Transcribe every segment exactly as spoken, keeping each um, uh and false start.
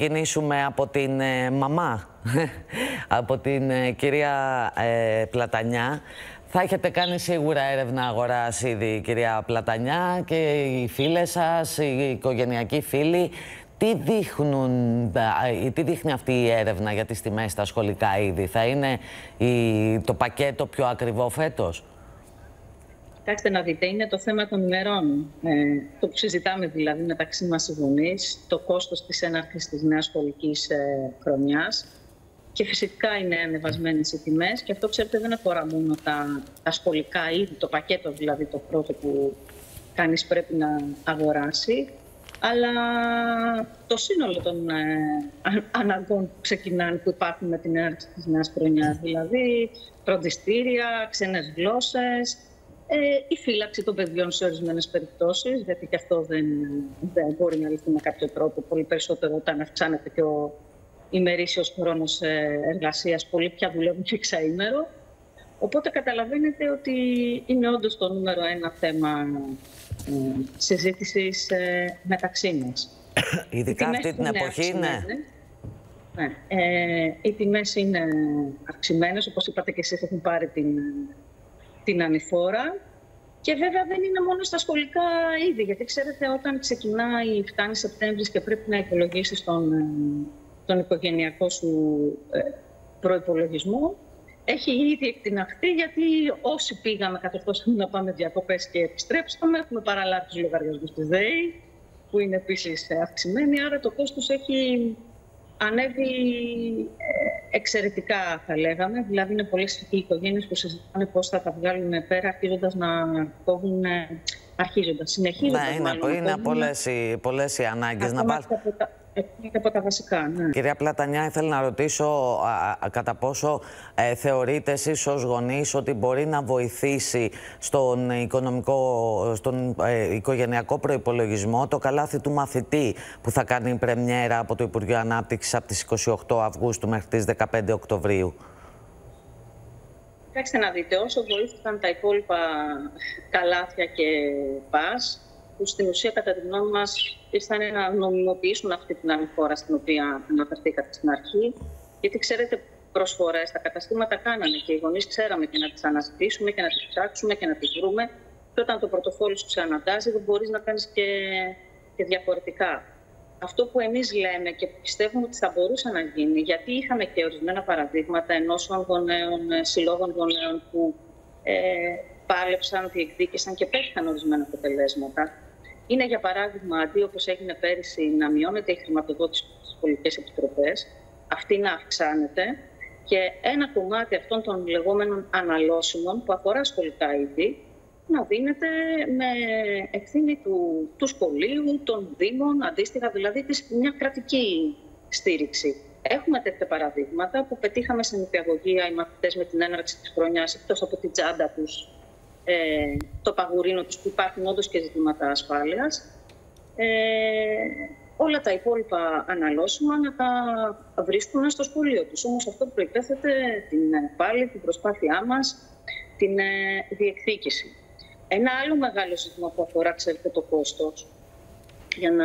ξεκινήσουμε από την ε, μαμά, από την ε, κυρία ε, Πλατανιά. Θα έχετε κάνει σίγουρα έρευνα αγοράς ήδη, κυρία Πλατανιά, και οι φίλες σας, οι οικογενειακοί φίλοι. Τι, δείχνουν, τι δείχνει αυτή η έρευνα για τις τιμές στα σχολικά είδη? Θα είναι η, το πακέτο πιο ακριβό φέτος? Κοιτάξτε να δείτε, είναι το θέμα των ημερών. Ε, το που συζητάμε δηλαδή μεταξύ μας οι γονείς, το κόστος της έναρξης της νέας σχολικής ε, χρονιάς. Και φυσικά είναι ανεβασμένες οι τιμές, και αυτό, ξέρετε, δεν αφορά μόνο τα, τα σχολικά είδη, το πακέτο δηλαδή το πρώτο που κανείς πρέπει να αγοράσει, αλλά το σύνολο των ε, αναγκών που ξεκινάνε, που υπάρχουν με την έναρξη της νέας χρονιάς, δηλαδή φροντιστήρια, ξένες γλώσσες, ε, η φύλαξη των παιδιών σε ορισμένες περιπτώσεις, γιατί και αυτό δεν, δεν μπορεί να λυθεί με κάποιο τρόπο, πολύ περισσότερο όταν αυξάνεται και ο ημερήσιος χρόνος εργασίας, πολλοί πια δουλεύουν και εξαήμερο. Οπότε καταλαβαίνετε ότι είναι όντως το νούμερο ένα θέμα ε, συζήτησης ε, μεταξύ μας. Ειδικά αυτή την εποχή, ναι. ναι. Ε, οι τιμές είναι αυξημένες, όπως είπατε και εσείς, έχουν πάρει την, την ανηφόρα. Και βέβαια δεν είναι μόνο στα σχολικά είδη, γιατί ξέρετε, όταν ξεκινάει, φτάνει Σεπτέμβρης και πρέπει να υπολογίσεις τον, τον οικογενειακό σου προϋπολογισμό, έχει ήδη εκτιναχθεί, γιατί όσοι πήγαμε, κατορθώσαμε να πάμε διακοπές και επιστρέψαμε, έχουμε παραλάβει τους λογαριασμούς της ΔΕΗ, που είναι επίσης αυξημένοι, άρα το κόστος έχει ανέβει εξαιρετικά, θα λέγαμε. Δηλαδή, είναι πολλές οι οικογένειες που συζητάνε πώς θα τα βγάλουν πέρα, αρχίζοντας να κόβουν, αρχίζοντας, συνεχίζοντας. Ναι, είναι, μάλλον, είναι πολλές, οι, πολλές οι ανάγκες. Να βάλ... από, τα, από τα βασικά, ναι. Κυρία Πλατανιά, ήθελα να ρωτήσω α, α, κατά πόσο ε, θεωρείτε εσείς ως γονείς ότι μπορεί να βοηθήσει στον, οικονομικό, στον ε, οικογενειακό προϋπολογισμό το καλάθι του μαθητή που θα κάνει η πρεμιέρα από το Υπουργείο Ανάπτυξης από τις είκοσι οκτώ Αυγούστου μέχρι τις δεκαπέντε Οκτωβρίου. Κοιτάξτε να δείτε, όσο βοήθηκαν τα υπόλοιπα καλάθια και πας, που στην ουσία, κατά τη γνώμη μας, ήρθαν να νομιμοποιήσουν αυτή την ανηφόρα στην οποία αναφερθήκατε στην αρχή. Γιατί, ξέρετε, προσφορές τα καταστήματα κάνανε και οι γονείς ξέραμε και να τις αναζητήσουμε και να τις ψάξουμε και να τις βρούμε. Και όταν το πορτοφόλι σου ξαναντάζει, δεν μπορείς να κάνεις και, και διαφορετικά. Αυτό που εμείς λέμε και πιστεύουμε ότι θα μπορούσε να γίνει, γιατί είχαμε και ορισμένα παραδείγματα ενώσεων γονέων, συλλόγων γονέων που ε, πάλεψαν, διεκδίκησαν και πέτυχαν ορισμένα αποτελέσματα. Είναι, για παράδειγμα, αντί όπως έγινε πέρυσι να μειώνεται η χρηματοδότηση στις σχολικές επιτροπές, αυτή να αυξάνεται, και ένα κομμάτι αυτών των λεγόμενων αναλώσιμων που αφορά σχολικά είδη να δίνεται με ευθύνη του, του σχολείου, των δήμων, αντίστοιχα, δηλαδή της, μια κρατική στήριξη. Έχουμε τέτοια παραδείγματα που πετύχαμε στην νηπιαγωγία οι μαθητές με την έναρξη της χρονιάς, εκτός από την τσάντα τους, ε, το παγουρίνο τους, που υπάρχουν όντως και ζητήματα ασφάλειας. Ε, όλα τα υπόλοιπα αναλώσιμα να τα βρίσκουν στο σχολείο τους. Όμως αυτό προϋπέθεται την, πάλι την προσπάθειά μας, την ε, διεκδίκηση. Ένα άλλο μεγάλο ζήτημα που αφορά, ξέρετε, το κόστος, για να,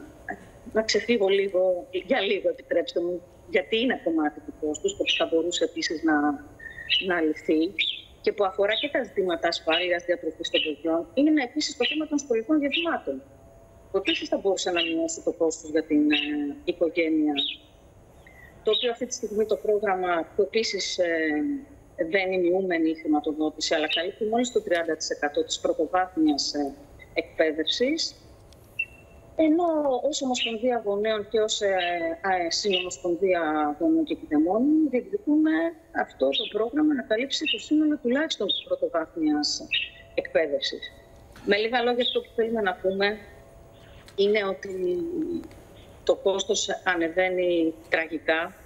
να ξεφύγω λίγο, για λίγο επιτρέψτε μου, γιατί είναι κομμάτι του κόστους και που θα μπορούσε επίσης να, να λυθεί, και που αφορά και τα ζητήματα ασφάλειας, διατροφής των παιδιών, είναι επίσης το θέμα των σχολικών διαβημάτων. Που επίσης θα μπορούσε να μειώσει το κόστος για την ε, οικογένεια. Το οποίο αυτή τη στιγμή το πρόγραμμα, που επίσης ε, δεν είναι μειούμενη η χρηματοδότηση, αλλά καλύπτει μόλις το τριάντα τοις εκατό της πρωτοβάθμιας ε, εκπαίδευσης. Ενώ ως Ομοσπονδία Γονέων και ως ε, ε, Συνομοσπονδία Γονέων και Κηδεμόνων διεκδικούμε αυτό το πρόγραμμα να καλύψει το σύνολο τουλάχιστον της πρωτοβάθμιας εκπαίδευσης. Με λίγα λόγια, αυτό που θέλουμε να πούμε είναι ότι το κόστος ανεβαίνει τραγικά.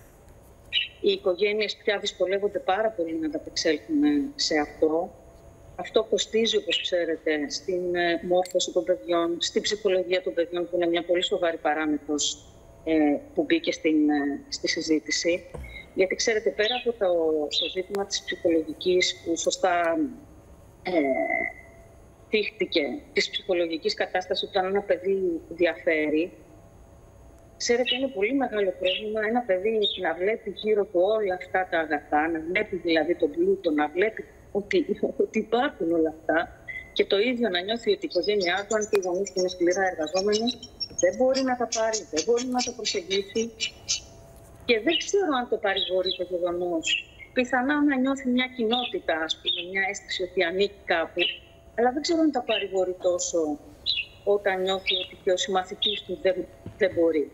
Οι οικογένειες πια δυσκολεύονται πάρα πολύ να ανταπεξέλθουν σε αυτό. Αυτό κοστίζει, όπως ξέρετε, στην μόρφωση των παιδιών, στην ψυχολογία των παιδιών, που είναι μια πολύ σοβαρή παράμετρος ε, που μπήκε στην, ε, στη συζήτηση. Γιατί, ξέρετε, πέρα από το, το ζήτημα της ψυχολογικής, που σωστά ε, θύχτηκε, της ψυχολογικής κατάστασης όταν ένα παιδί διαφέρει, Ξέρετε, είναι πολύ μεγάλο πρόβλημα ένα παιδί να βλέπει γύρω του όλα αυτά τα αγαθά, να βλέπει δηλαδή τον πλούτο, να βλέπει ότι, ότι υπάρχουν όλα αυτά και το ίδιο να νιώθει ότι η οικογένειά του, αν και οι γονείς είναι σκληρά εργαζόμενοι, δεν μπορεί να τα πάρει, δεν μπορεί να τα προσεγγίσει. Και δεν ξέρω αν το παρηγορεί το γεγονός. Πιθανά να νιώθει μια κοινότητα, ας πούμε, μια αίσθηση ότι ανήκει κάπου, αλλά δεν ξέρω αν τα παρηγορεί τόσο όταν νιώθει ότι και ο συμμαθητής του δεν, δεν μπορεί.